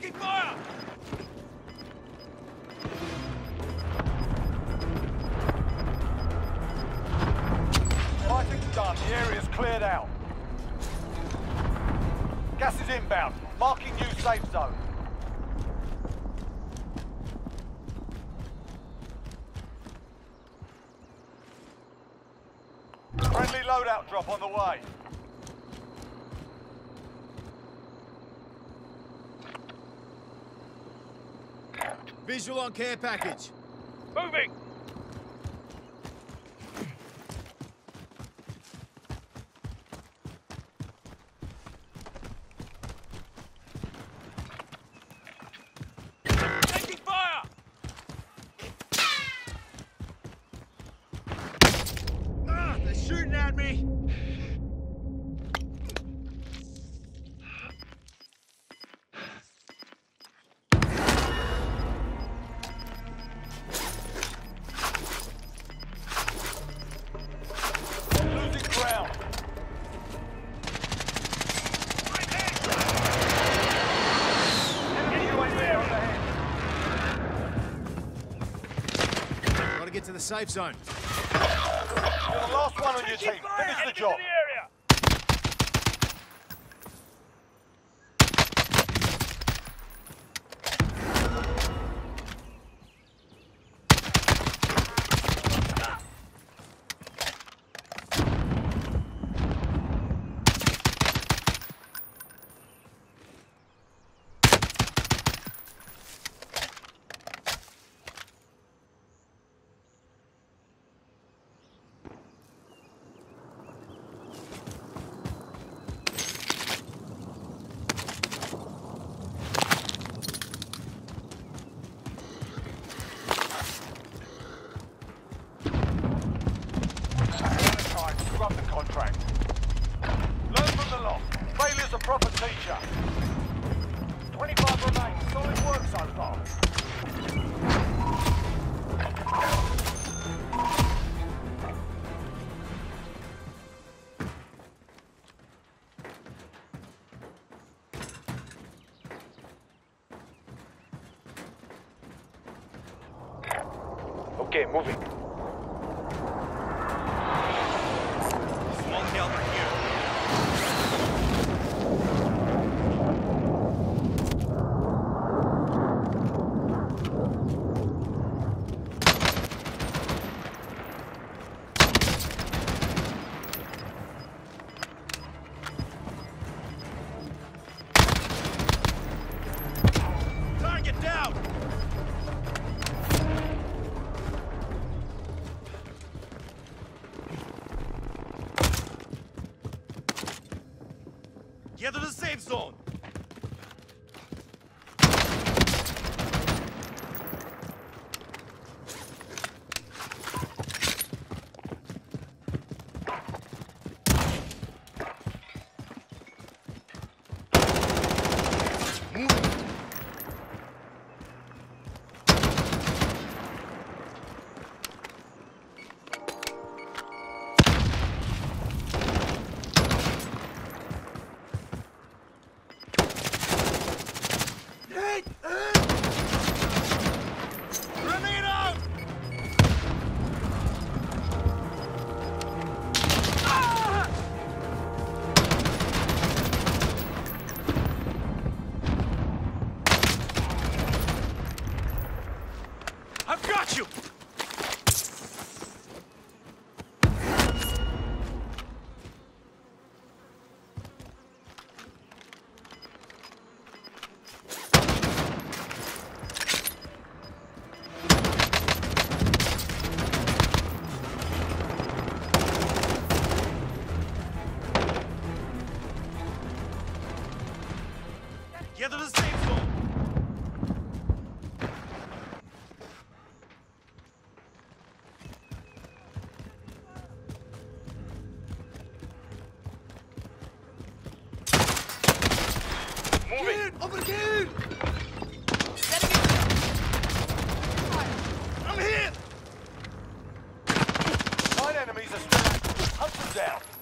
Taking fire! Fighting's done. The area's cleared out. Gas is inbound. Marking new safe zone. Friendly loadout drop on the way. Visual on care package. Moving! Taking fire! Ah, they're shooting at me! Losing ground. Enemy UAV overhead. Gotta get to the safe zone. You're the last one on your team. Finish the job. Scrub the contract. Learn from the loss. Failure's a proper teacher. 25 remain. Solid work so far. Okay, moving. Small caliber here. Target down! Get to the safe zone! Grenade out! Ah! I've got you! Get to the safe zone! Moving. Over here! I'm here! 9 enemies are still active. Hunt them down.